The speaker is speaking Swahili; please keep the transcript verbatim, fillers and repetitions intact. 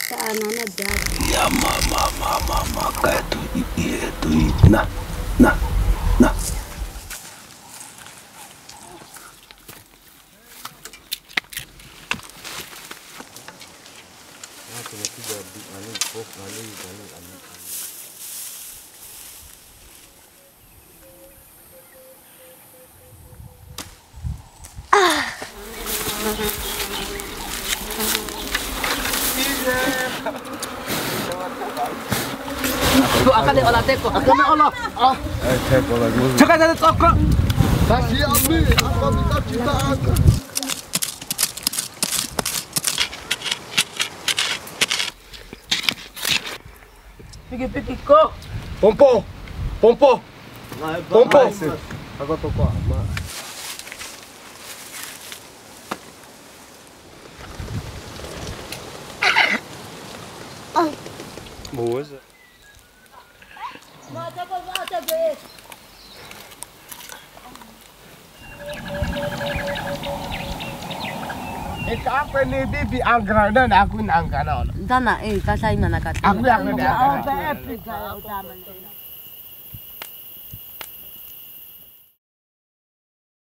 Kaanana dad. Ya mama mama mama kayak tu iya tu nah nah nah. Aku nak tiga di mana kok mana mana mana. Ko akan ni olah teko, akan ni olah. Ah, Eh teko lagi. cakap ada toko. Kasih ambil, apa minta cinta aku. Pigi-pigi ko. Pompo, pompo, pompo. Aku toko ama. Boas. Mata pa mata be. Ito apa ni bibi angkara dan aku ni angkara. Dana eh kasay man nakat. Aku yang ni angkara. Africa utama.